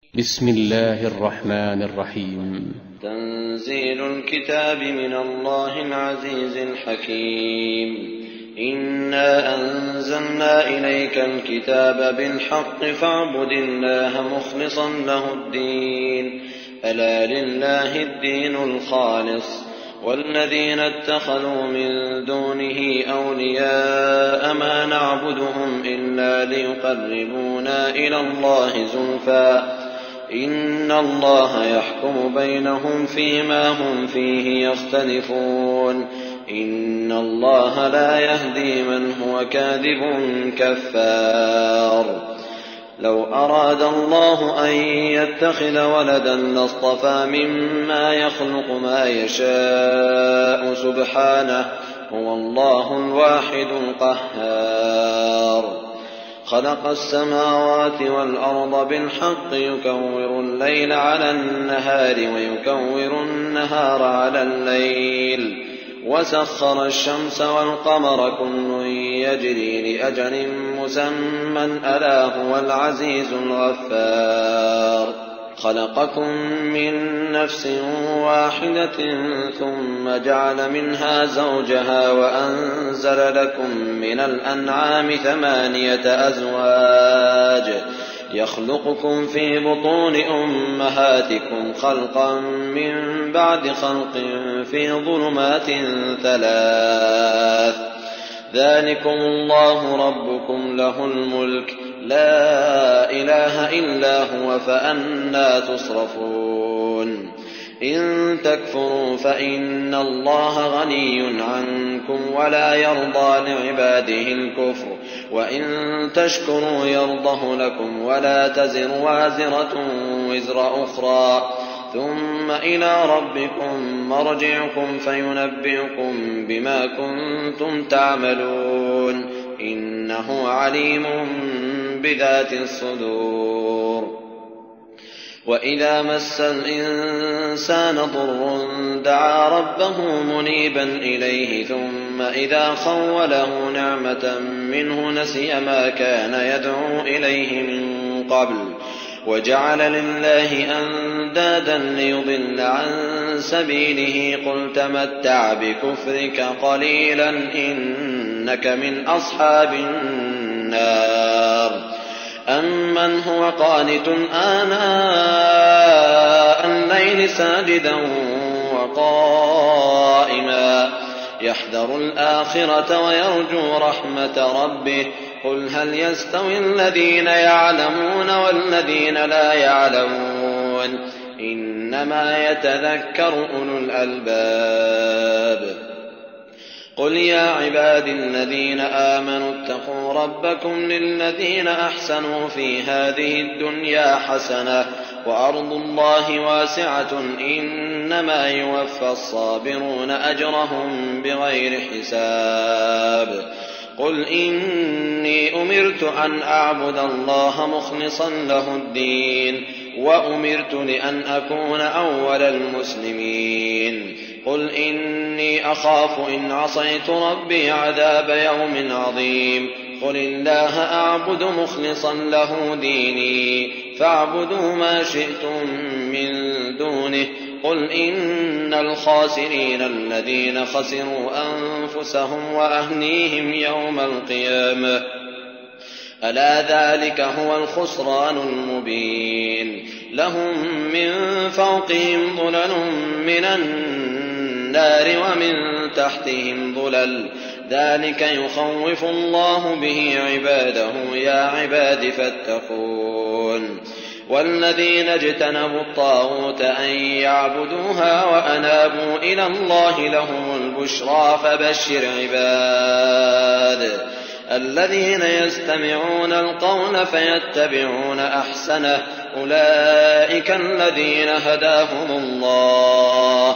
بسم الله الرحمن الرحيم. تنزيل الكتاب من الله العزيز الحكيم. إنا أنزلنا إليك الكتاب بالحق فاعبد الله مخلصا له الدين ألا لله الدين الخالص والذين اتخذوا من دونه أولياء ما نعبدهم إلا ليقربونا إلى الله زلفى إن الله يحكم بينهم فيما هم فيه يختلفون إن الله لا يهدي من هو كاذب كفار. لو أراد الله أن يتخذ ولدا لاصطفى مما يخلق ما يشاء سبحانه هو الله الواحد القهار. خلق السماوات والأرض بالحق يكور الليل على النهار ويكور النهار على الليل وسخر الشمس والقمر كل يجري لأجل مسمى ألا هو العزيز الغفار. خلقكم من نفس واحدة ثم جعل منها زوجها وأنزل لكم من الأنعام 8 أزواج يخلقكم في بطون أمهاتكم خلقا من بعد خلق في ظلمات 3 ذلكم الله ربكم له الملك لا إله إلا هو فأنى تصرفون. إن تكفروا فإن الله غني عنكم ولا يرضى لعباده الكفر وإن تشكروا يرضه لكم ولا تزر وازرة وزر أخرى ثم إلى ربكم مرجعكم فينبئكم بما كنتم تعملون إنه عليم بذات الصدور. وإذا مس الإنسان ضر دعا ربه منيبا إليه ثم إذا خوله نعمة منه نسي ما كان يدعو إليه من قبل وجعل لله أندادا ليضل عن سبيله قل تمتع بكفرك قليلا إنك من أصحاب النار. أمن هو قانت آناء الليل ساجدا وقائما يحذر الآخرة ويرجو رحمة ربه قل هل يستوي الذين يعلمون والذين لا يعلمون إنما يتذكر أولو الألباب. قل يا عبادي الذين آمنوا اتقوا ربكم للذين أحسنوا في هذه الدنيا حسنة وأرض الله واسعة إنما يوفى الصابرون أجرهم بغير حساب. قل إني أمرت أن أعبد الله مخلصا له الدين وأمرت لأن أكون أول المسلمين. قل إني أخاف إن عصيت ربي عذاب يوم عظيم. قل الله أعبد مخلصا له ديني فاعبدوا ما شئتم من دونه. قل إن الخاسرين الذين خسروا أنفسهم وأهليهم يوم القيامة ألا ذلك هو الخسران المبين. لهم من فوقهم ظلل من النار ومن تحتهم ظلل ذلك يخوف الله به عباده يا عباد فاتقون. والذين اجتنبوا الطاغوت أن يعبدوها وأنابوا إلى الله لهم البشرى فبشر عباد الذين يستمعون القول فيتبعون أحسنه أولئك الذين هداهم الله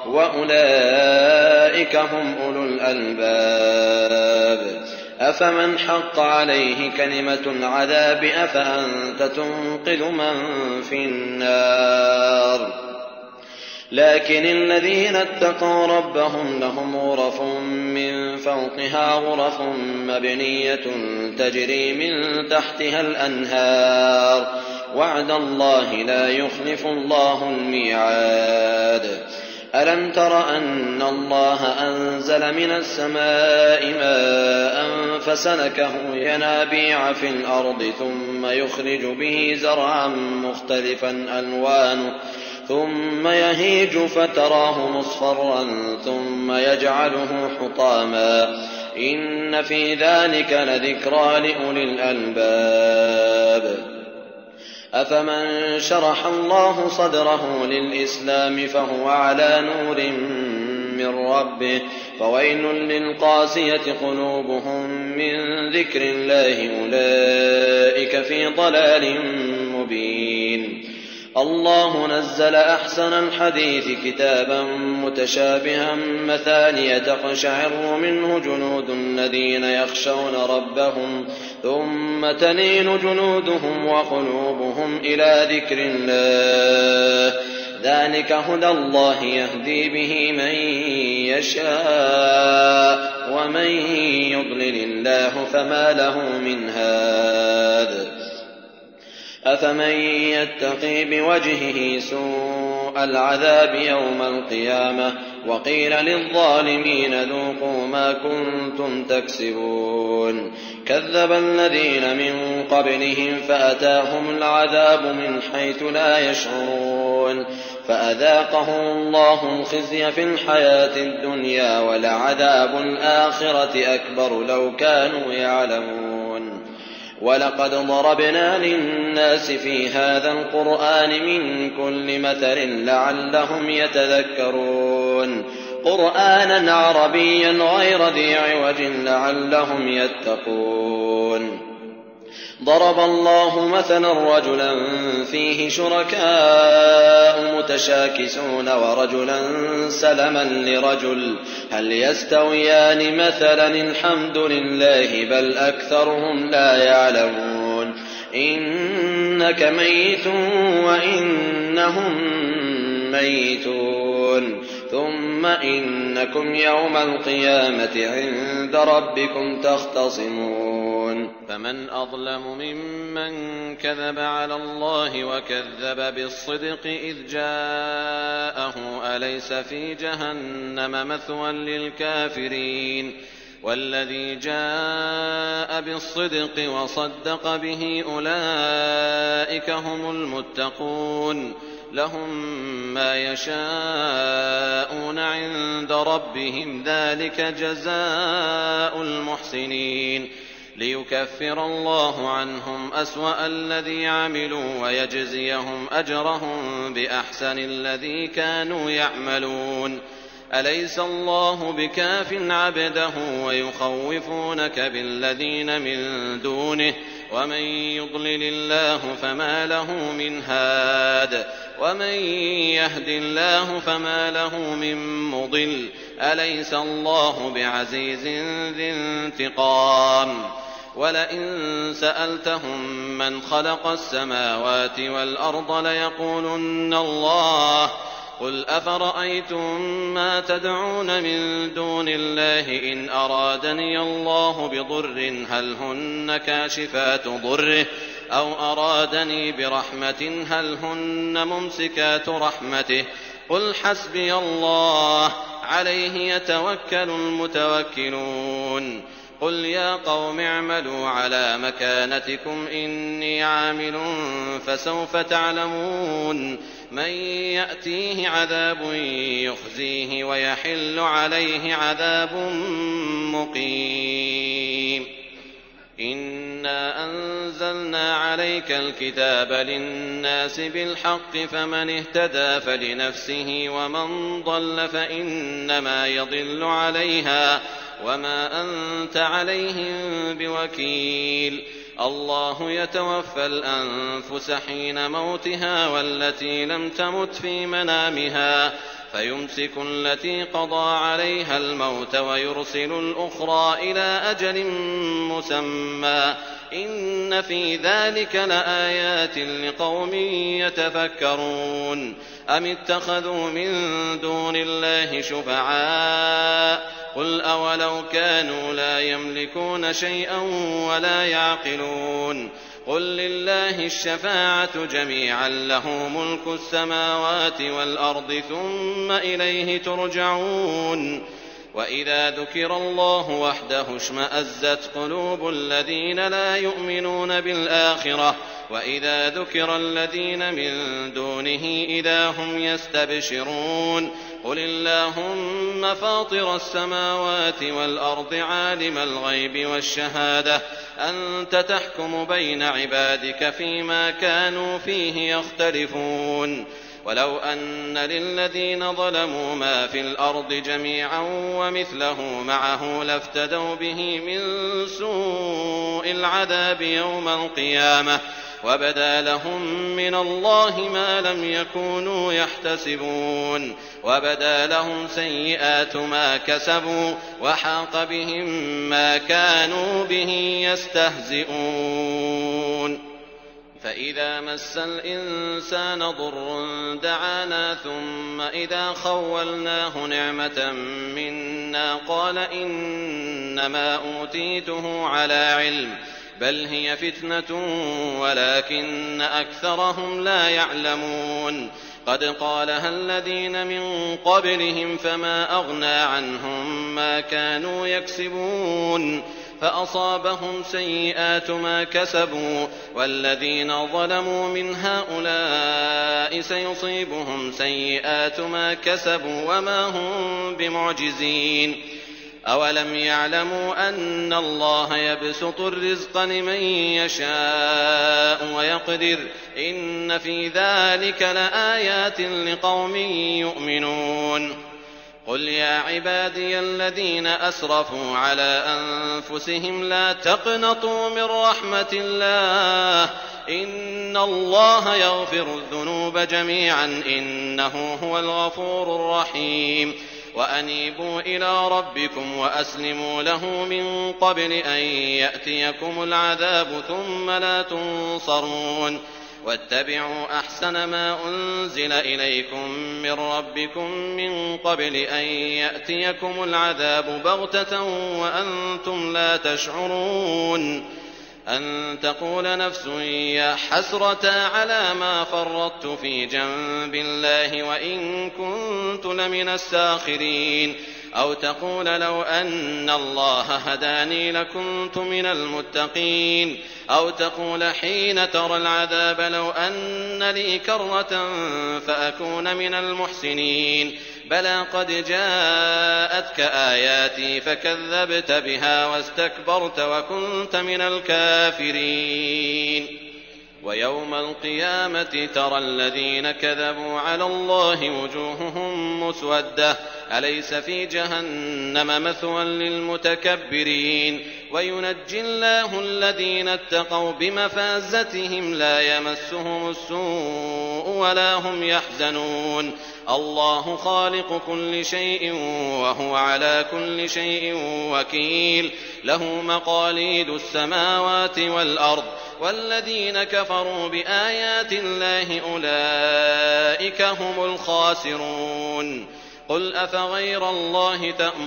وأولئك هم أولو الألباب. أفمن حق عليه كلمة العذاب أفأنت تنقذ من في النار. لكن الذين اتقوا ربهم لهم غرف من فوقها غرف مبنية تجري من تحتها الأنهار وعد الله لا يخلف الله الميعاد. ألم تر أن الله أنزل من السماء ماء فسلكه ينابيع في الأرض ثم يخرج به زرعا مختلفا ألوانه ثم يهيج فتراه مصفرا ثم يجعله حطاما إن في ذلك لذكرى لأولي الألباب. أفمن شرح الله صدره للإسلام فهو على نور من ربه فويل للقاسية قلوبهم من ذكر الله أولئك في ضلال مبين. الله نزل أحسن الحديث كتابا متشابها مثانية تقشعر منه جلود الذين يخشون ربهم ثم تلين جلودهم وقلوبهم إلى ذكر الله ذلك هدى الله يهدي به من يشاء ومن يضلل الله فما له من هاد. أفمن يتقي بوجهه سوء العذاب يوم القيامة وقيل للظالمين ذوقوا ما كنتم تكسبون. كذب الذين من قبلهم فأتاهم العذاب من حيث لا يشعرون فأذاقهم الله الخزي في الحياة الدنيا ولعذاب الآخرة أكبر لو كانوا يعلمون. ولقد ضربنا للناس في هذا القرآن من كل مثل لعلهم يتذكرون قرآنا عربيا غير ذي عوج لعلهم يتقون. ضرب الله مثلا رجلا فيه شركاء متشاكسون ورجلا سلما لرجل هل يستويان مثلا الحمد لله بل أكثرهم لا يعلمون. إنك ميت وإنهم ميتون ثم إنكم يوم القيامة عند ربكم تختصمون. فمن أظلم ممن كذب على الله وكذب بالصدق إذ جاءه أليس في جهنم مثوى للكافرين والذي جاء بالصدق وصدق به أولئك هم المتقون لهم ما يشاءون عند ربهم ذلك جزاء المحسنين ليكفر الله عنهم أسوأ الذي عملوا ويجزيهم أجرهم بأحسن الذي كانوا يعملون. أليس الله بكاف عبده ويخوفونك بالذين من دونه ومن يضلل الله فما له من هاد ومن يهد الله فما له من مضل. أليس الله بعزيز ذي انتقام. ولئن سألتهم من خلق السماوات والأرض ليقولن الله قل أفرأيتم ما تدعون من دون الله إن أرادني الله بضر هل هن كاشفات ضره أو أرادني برحمة هل هن ممسكات رحمته قل حسبي الله عليه يتوكل المتوكلون. قل يا قوم اعملوا على مكانتكم إني عامل فسوف تعلمون من يأتيه عذاب يخزيه ويحل عليه عذاب مقيم. إنا أنزلنا عليك الكتاب للناس بالحق فمن اهتدى فلنفسه ومن ضل فإنما يضل عليها وما أنت عليهم بوكيل. الله يتوفى الأنفس حين موتها والتي لم تمت في منامها فيمسك التي قضى عليها الموت ويرسل الأخرى إلى أجل مسمى إن في ذلك لآيات لقوم يتفكرون. أم اتخذوا من دون الله شفعاء قل أولو كانوا لا يملكون شيئا ولا يعقلون قل لله الشفاعة جميعا له ملك السماوات والأرض ثم إليه ترجعون وإذا ذكر الله وحده اشمأزت قلوب الذين لا يؤمنون بالآخرة وإذا ذكر الذين من دونه إذا هم يستبشرون قل اللهم فاطر السماوات والأرض عالم الغيب والشهادة أنت تحكم بين عبادك فيما كانوا فيه يختلفون ولو أن للذين ظلموا ما في الأرض جميعا ومثله معه لافتدوا به من سوء العذاب يوم القيامة وبدا لهم من الله ما لم يكونوا يحتسبون وبدا لهم سيئات ما كسبوا وحاق بهم ما كانوا به يستهزئون فإذا مس الإنسان ضر دعانا ثم إذا خولناه نعمة منا قال إنما أوتيته على علم بل هي فتنة ولكن أكثرهم لا يعلمون قد قالها الذين من قبلهم فما أغنى عنهم ما كانوا يكسبون فأصابهم سيئات ما كسبوا والذين ظلموا من هؤلاء سيصيبهم سيئات ما كسبوا وما هم بمعجزين أولم يعلموا أن الله يبسط الرزق لمن يشاء ويقدر إن في ذلك لآيات لقوم يؤمنون قل يا عبادي الذين أسرفوا على أنفسهم لا تقنطوا من رحمة الله إن الله يغفر الذنوب جميعا إنه هو الغفور الرحيم وأنيبوا إلى ربكم وأسلموا له من قبل أن يأتيكم العذاب ثم لا تنصرون واتبعوا أحسن ما أنزل إليكم من ربكم من قبل أن يأتيكم العذاب بغتة وأنتم لا تشعرون أن تقول نفس يا حسرة على ما فرطت في جنب الله وإن كنت لمن الساخرين أو تقول لو أن الله هداني لكنت من المتقين أو تقول حين ترى العذاب لو أن لي كرة فأكون من المحسنين بلى قد جاءتك آياتي فكذبت بها واستكبرت وكنت من الكافرين ويوم القيامة ترى الذين كذبوا على الله وجوههم مسودة أليس في جهنم مثوى للمتكبرين وينجي الله الذين اتقوا بمفازتهم لا يمسهم السوء ولا هم يحزنون الله خالق كل شيء وهو على كل شيء وكيل له مقاليد السماوات والأرض والذين كفروا بآيات الله أولئك هم الخاسرون قل أفغير الله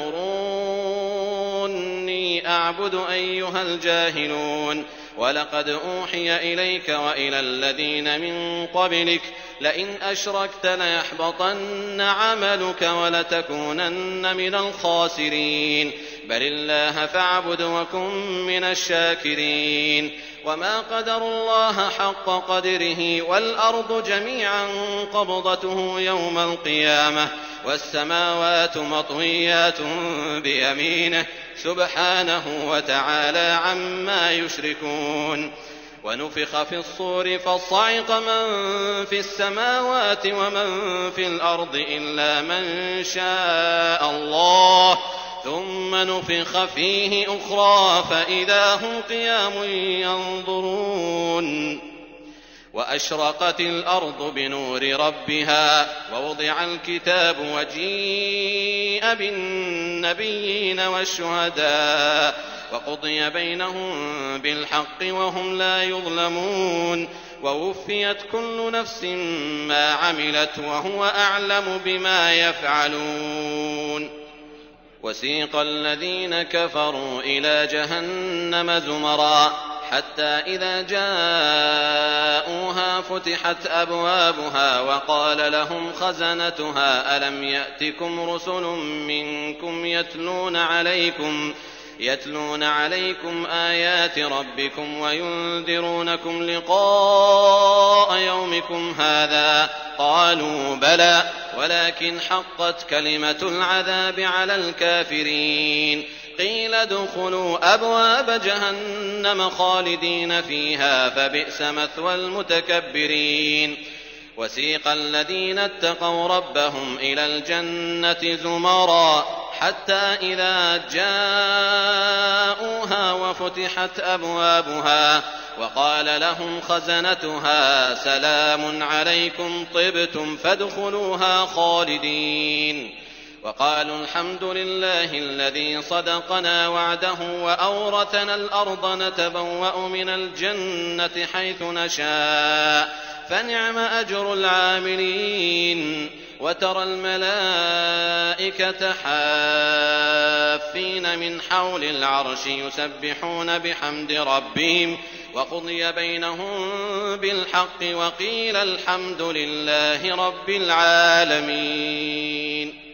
تأمروني أعبد أيها الجاهلون ولقد أوحي إليك وإلى الذين من قبلك لئن أشركت ليحبطن عملك ولتكونن من الخاسرين بل الله فاعبد وكن من الشاكرين وما قدر الله حق قدره والأرض جميعا قبضته يوم القيامة والسماوات مطويات بيمينه سبحانه وتعالى عما يشركون ونفخ في الصور فصعق من في السماوات ومن في الأرض إلا من شاء الله ثم نفخ فيه أخرى فإذا هم قيام ينظرون وأشرقت الأرض بنور ربها ووضع الكتاب وجيء بالنبيين والشهداء وقضي بينهم بالحق وهم لا يظلمون ووفيت كل نفس ما عملت وهو أعلم بما يفعلون وسيق الذين كفروا إلى جهنم زمرا حتى إذا جاءوها فتحت أبوابها وقال لهم خزنتها ألم يأتكم رسل منكم يتلون عليكم آيات ربكم وينذرونكم لقاء يومكم هذا قالوا بلى ولكن حقت كلمة العذاب على الكافرين قيل ادخلوا أبواب جهنم خالدين فيها فبئس مثوى المتكبرين وسيق الذين اتقوا ربهم إلى الجنة زمرا حتى إذا جاءوها وفتحت أبوابها وقال لهم خزنتها سلام عليكم طبتم فادخلوها خالدين وقالوا الحمد لله الذي صدقنا وعده وأورثنا الأرض نتبوأ من الجنة حيث نشاء فنعم أجر العاملين وترى الملائكة حافين من حول العرش يسبحون بحمد ربهم وقضي بينهم بالحق وقيل الحمد لله رب العالمين.